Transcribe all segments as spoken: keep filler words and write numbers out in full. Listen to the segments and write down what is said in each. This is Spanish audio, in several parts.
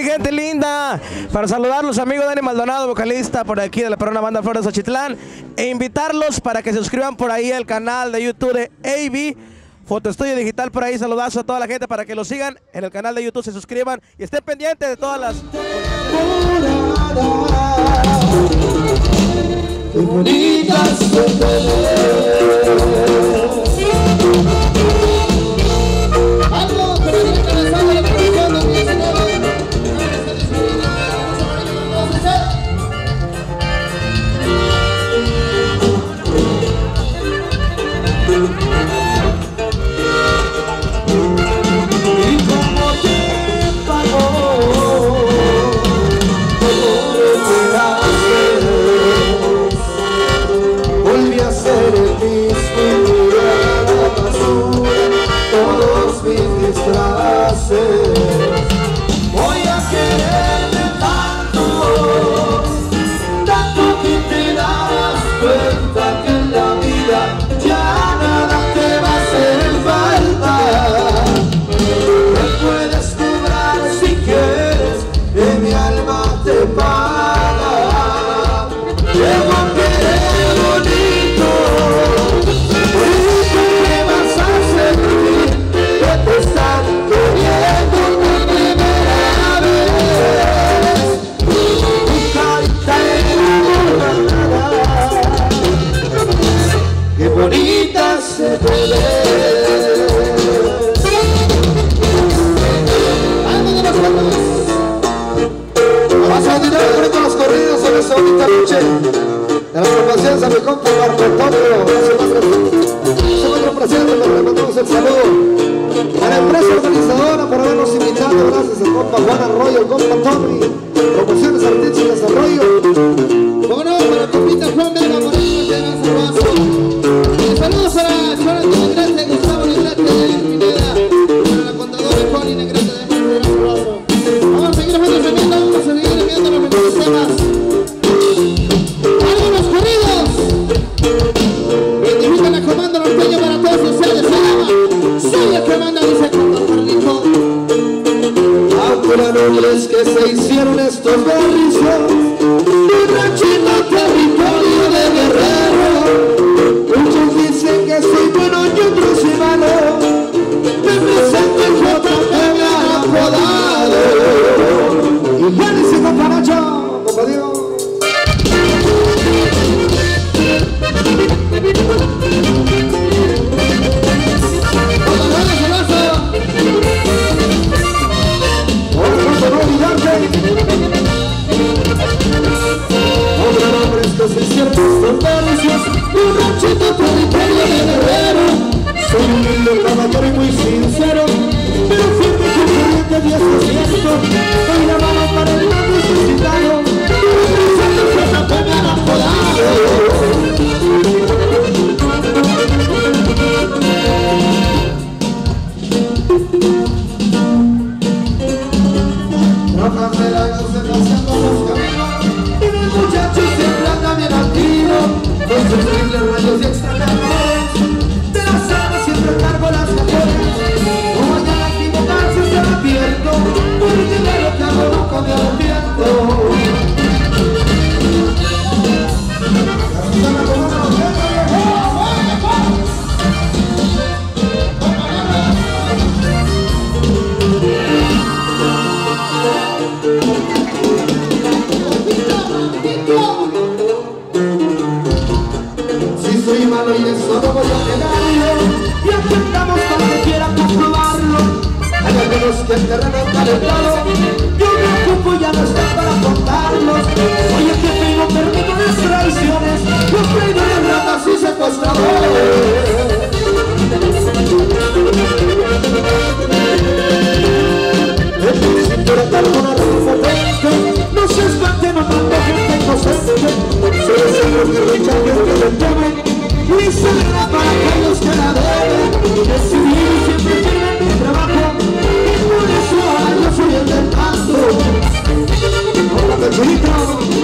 gente linda. Para saludarlos, amigo Dani Maldonado, vocalista por aquí de la Perrona Banda Flores Xochitlán. E invitarlos para que se suscriban por ahí al canal de YouTube de A B Fotoestudio Digital. Por ahí saludazo a toda la gente para que lo sigan en el canal de YouTube, se suscriban y estén pendientes de todas las... Qué bonitas se algo, pero tiene que lanzar la producción dos mil diecinueve. Y como te pagó todo lo que haces, volví a ser el mismo y tiré a la basura todos mis disfraces. Voy a quererte tanto, tanto que te das cuenta que en la vida ya nada te va a hacer falta. Me puedes cobrar si quieres, que mi alma te paga. Llego a querer bonito, bonito que vas a sentir que te están queriendo por primera vez. Tu carita enamorada, qué bonita se te ve. Vamos a continuar con los corridos en esta bonita noche de las promociones a mi compa Marco Antonio. Se encuentra presente, le mandamos el saludo a la empresa organizadora por habernos invitado. Gracias a compa Juan Arroyo, compa Tommy, Promociones Artísticas Arroyo. Como no, para la compita Juan Vega, por ahí que nos saludos. Y saludos para Jonathan Negrete, Gustavo Negrete de Pineda, para la contadora Juan Negrete de Pineda. Vamos a seguir viendo, vamos a seguir viendo los mejores temas. ¡Algunos corridos! Identifican a Comando Norteño para todos ustedes. Se llama Soy el que manda, dice Comando Carlito. Aunque nombres que se hicieron estos barrizos, un ranchito territorio de guerrero. Muchos dicen que soy bueno y otros soy malo. Me presento el J P, me han apodado. Y ya dice compa Nacho, compa Dios. Otro nombre es que se hicieron estos barrios, un ranchito territorio de guerrero. Soy un humilde caballero y muy sincero, pero firme con corriente diez por ciento. Doy la mano para el más necesitado, represento el J P, me han apodado. Rojas de la luz paseando los caminos, y mi muchacho siempre anda bien activo, con sus triples rayos y extraterrestres. De la sala siempre cargo las canciones, no vayan a equivocarse, se me pierdo, porque de lo que hago nunca me arrepiento. Si soy malo y eso no voy a negarlo, y aquí andamos para que quiera comprobarlo. Hay algunos que el terreno calentado, yo me ocupo y ya no está para contarlos. Soy el jefe y no permito las traiciones, los traidores, ratas y secuestradores. El principio era tal una repotente, no se espanten matando gente inocente. Soy el centro que recha que el que le temen, y se verá para aquellos que la deben. Decidido siempre tiene mi trabajo, y por eso ahora yo soy el del paso. Hola Pechito.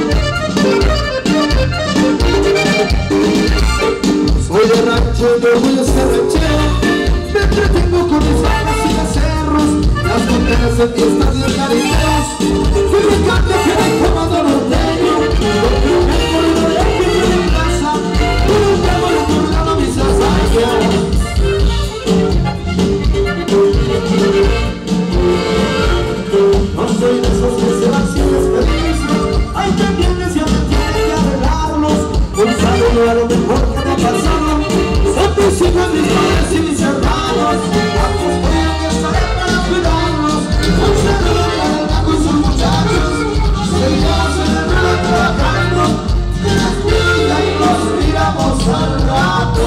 Soy de rancho, yo voy a ser ranchero, me entretengo con mis vacas y becerros. las mujeres en fiestas y en cariños, que me encanta que me comando norteño, porque me acuerdo de que estoy en casa, pero estamos recordando mis hazañas. No soy de esos que se van sin despedirse, hay pendientes y ahora tienen que arreglarlos. Un saludo a lo mejor que me ha pasado, santísimo a mis padres y mis hermanos, a tus tíos que estaré para cuidarlos. Un saludo para el Paco y sus muchachos, seguimos en el ruedo trabajando, que nos cuida y nos miramos al rato.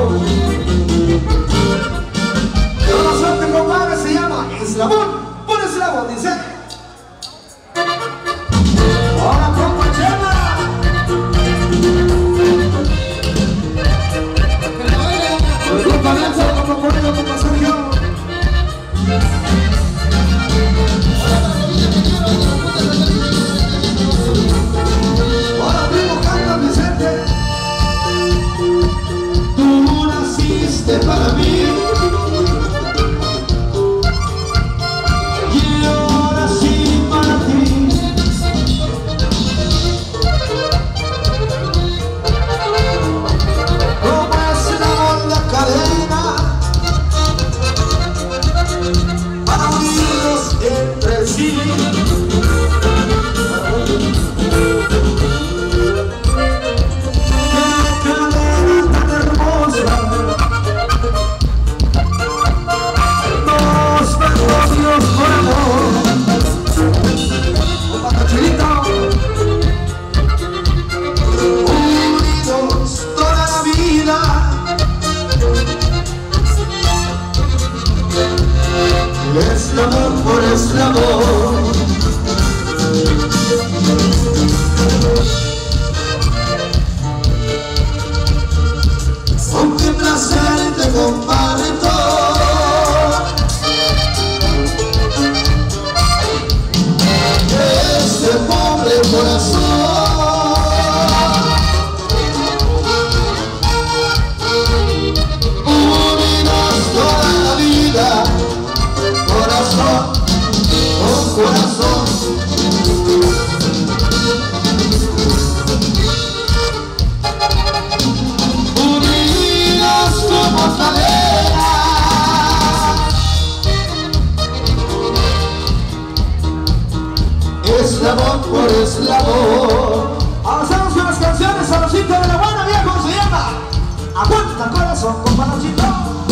Yo no sé qué compadre se llama Eslabón, por Eslabón dice. Hola compa Chema. Compa Lanza, compa Corrido, compa Sergio. Hola primo Carlos Vicente. Tú naciste para mí. Eslabón por eslabón, con qué placer te comparto este pobre corazón, unidos toda la vida. Corazón, con corazón, unidos como cadena, eslabón por eslabón. Avanzamos con las canciones, Sabrosito de la Buena, viejo, se llama Aguanta Corazón con Panachito.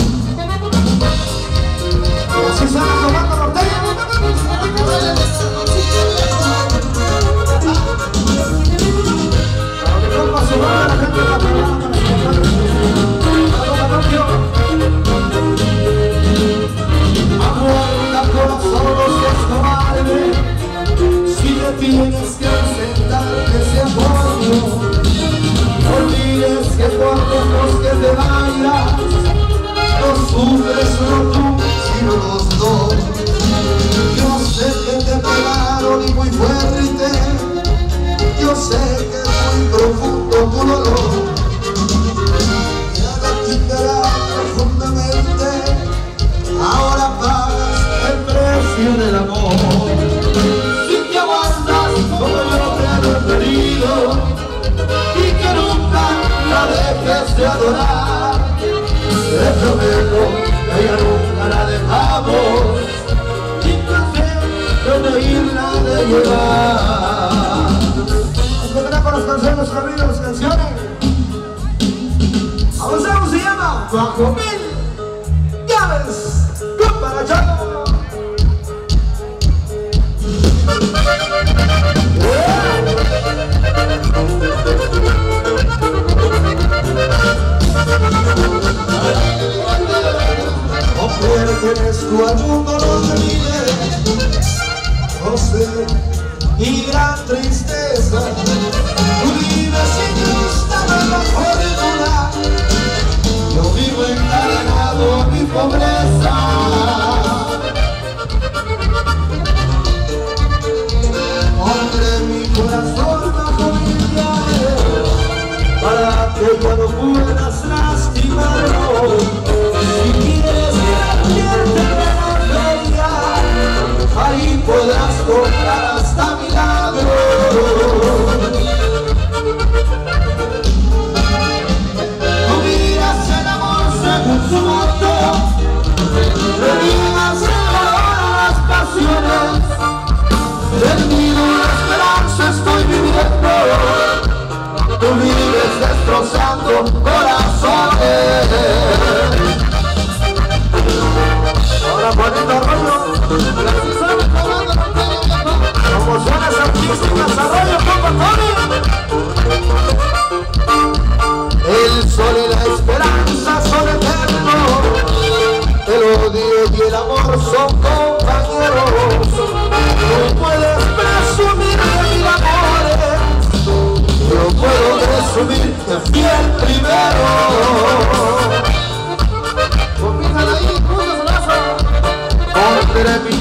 Así se van tomando norteño. Para que compa se vaya la gente de la pelada. Aguanta corazón, no seas cobarde. Si te tienes que sentar, que sea cuando no olvides que cuando los que te vayas, no sufres no tú, sino los dos. Yo sé que te pegaron y muy fuerte, yo sé que es muy profundo tu dolor, y a la chica profundamente, ahora pagas el precio del amor. Si te aguantas como yo te he referido, y que nunca la dejes de adorar, te prometo que ya nunca la dejamos, sin placer de irla de llevar. Nos con las canciones, Carrillo, las canciones. Avanzamos, se llama Bajo Mil Llaves, compa la Chaco. No pertenezco al mundo, no te vives, no sé, y gran tristeza, tú vives injusta en la fortuna, yo vivo encadenado a mi pobreza. Hombre, mi corazón bajo mil llaves, para que ya no puedas lastimarlo. Si quieres que la pierde de la gloria,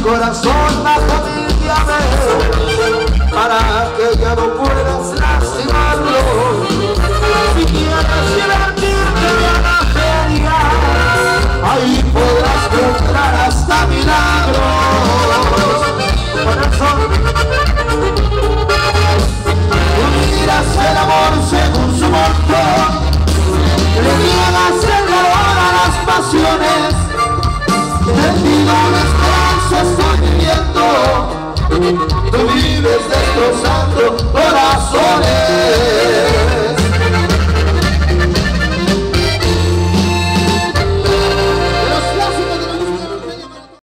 corazón bajo mil llaves para que ya no puedas lastimarlo. Si quieres divertirte a la feria, ahí podrás comprar hasta milagros. Por eso tú miras el amor según su monto, le niegas el valor a las pasiones. Te pido una esperanza, estoy viviendo. Tú vives destrozando corazones.